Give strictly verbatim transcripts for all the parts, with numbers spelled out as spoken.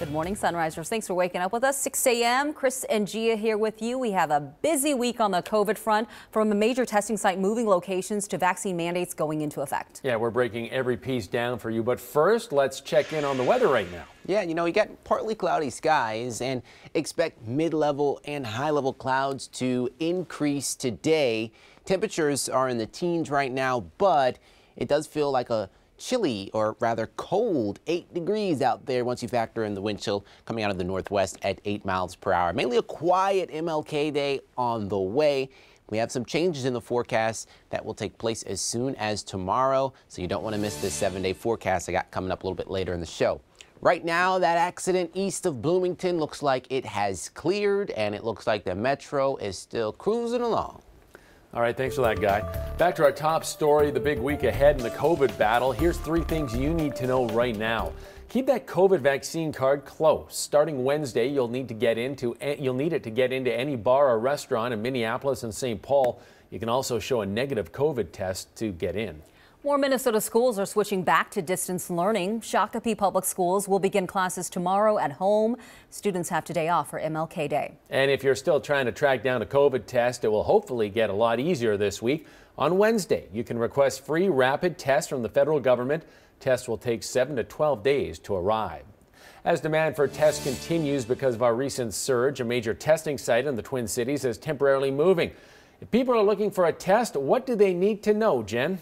Good morning, Sunrisers. Thanks for waking up with us. six a m Chris and Gia here with you. We have a busy week on the COVID front, from a major testing site moving locations to vaccine mandates going into effect. Yeah, we're breaking every piece down for you. But first, let's check in on the weather right now. Yeah, you know, you got partly cloudy skies and expect mid-level and high-level clouds to increase today. Temperatures are in the teens right now, but it does feel like a chilly, or rather cold, eight degrees out there once you factor in the wind chill coming out of the northwest at eight miles per hour. Mainly a quiet M L K Day on the way. We have some changes in the forecast that will take place as soon as tomorrow, so you don't want to miss this seven-day forecast I got coming up a little bit later in the show. Right now, that accident east of Bloomington looks like it has cleared, and it looks like the metro is still cruising along. All right, thanks for that, Guy. Back to our top story, the big week ahead in the COVID battle. Here's three things you need to know right now. Keep that COVID vaccine card close. Starting Wednesday, you'll need to get into you'll need it to get into any bar or restaurant in Minneapolis and Saint Paul. You can also show a negative COVID test to get in. More Minnesota schools are switching back to distance learning. Shakopee Public Schools will begin classes tomorrow at home. Students have today off for M L K Day. And if you're still trying to track down a COVID test, it will hopefully get a lot easier this week. On Wednesday, you can request free rapid tests from the federal government. Tests will take seven to twelve days to arrive. As demand for tests continues because of our recent surge, a major testing site in the Twin Cities is temporarily moving. If people are looking for a test, what do they need to know, Jen?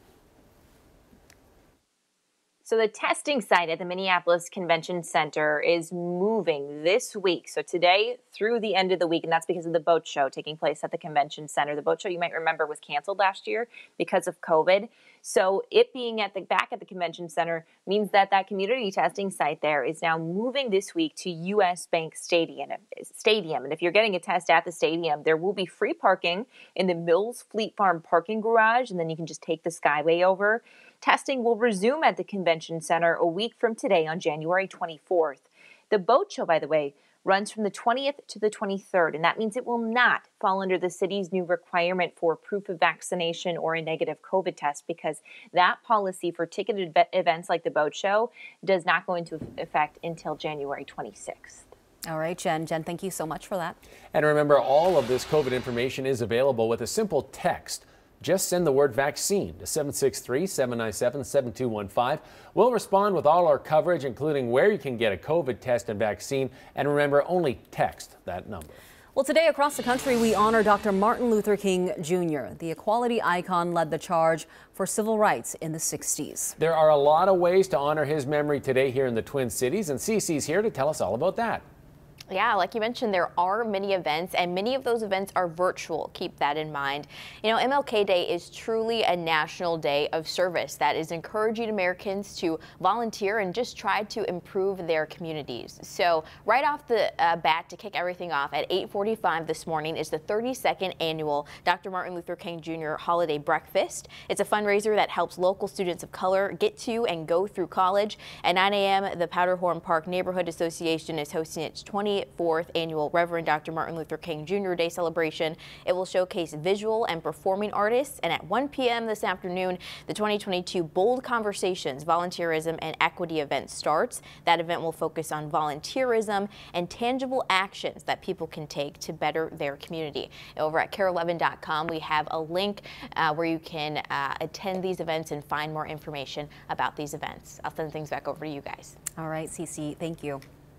So the testing site at the Minneapolis Convention Center is moving this week. So today through the end of the week, and that's because of the boat show taking place at the Convention Center. The boat show, you might remember, was canceled last year because of COVID. So it being at the back at the Convention Center means that that community testing site there is now moving this week to U S Bank Stadium. Stadium. And if you're getting a test at the stadium, there will be free parking in the Mills Fleet Farm parking garage, and then you can just take the Skyway over. Testing will resume at the Convention Center a week from today on January twenty-fourth. The boat show, by the way, runs from the twentieth to the twenty-third, and that means it will not fall under the city's new requirement for proof of vaccination or a negative COVID test, because that policy for ticketed events like the boat show does not go into effect until January twenty-sixth. All right, Jen. Jen, thank you so much for that. And remember, all of this COVID information is available with a simple text. Just send the word vaccine to seven six three, seven nine seven, seven two one five. We'll respond with all our coverage, including where you can get a COVID test and vaccine. And remember, only text that number. Well, today across the country, we honor Doctor Martin Luther King Junior The equality icon led the charge for civil rights in the sixties. There are a lot of ways to honor his memory today here in the Twin Cities, and Cece's here to tell us all about that. Yeah, like you mentioned, there are many events, and many of those events are virtual. Keep that in mind. You know, M L K Day is truly a national day of service that is encouraging Americans to volunteer and just try to improve their communities. So right off the uh, bat, to kick everything off at eight forty-five this morning is the thirty-second annual Doctor Martin Luther King Junior Holiday Breakfast. It's a fundraiser that helps local students of color get to and go through college. At nine a m, the Powderhorn Park Neighborhood Association is hosting its twenty-fourth annual Reverend Doctor Martin Luther King Junior Day celebration. It will showcase visual and performing artists, and at one p m this afternoon, the twenty twenty-two Bold Conversations Volunteerism and Equity event starts. That event will focus on volunteerism and tangible actions that people can take to better their community. Over at K A R E eleven dot com, we have a link uh, where you can uh, attend these events and find more information about these events. I'll send things back over to you guys. All right, Cece, thank you.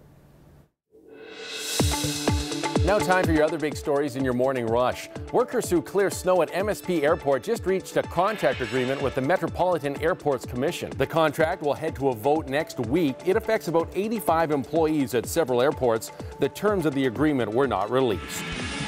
Now time for your other big stories in your morning rush. Workers who clear snow at M S P Airport just reached a contract agreement with the Metropolitan Airports Commission. The contract will head to a vote next week. It affects about eighty-five employees at several airports. The terms of the agreement were not released.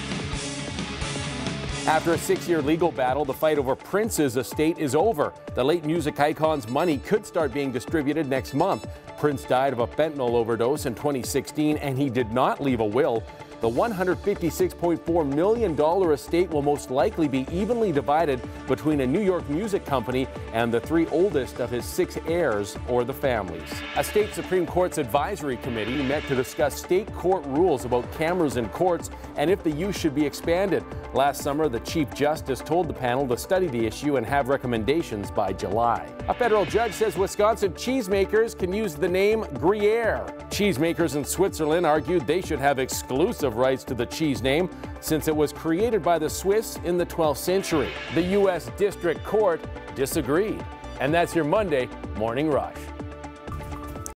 After a six-year legal battle, the fight over Prince's estate is over. The late music icon's money could start being distributed next month. Prince died of a fentanyl overdose in twenty sixteen, and he did not leave a will. The one hundred fifty-six point four million dollars estate will most likely be evenly divided between a New York music company and the three oldest of his six heirs or the families. A state Supreme Court's advisory committee met to discuss state court rules about cameras in courts and if the use should be expanded. Last summer, the Chief Justice told the panel to study the issue and have recommendations by July. A federal judge says Wisconsin cheesemakers can use the name Gruyere. Cheesemakers in Switzerland argued they should have exclusive rights to the cheese name since it was created by the Swiss in the twelfth century. The U S District Court disagreed. And that's your Monday Morning Rush.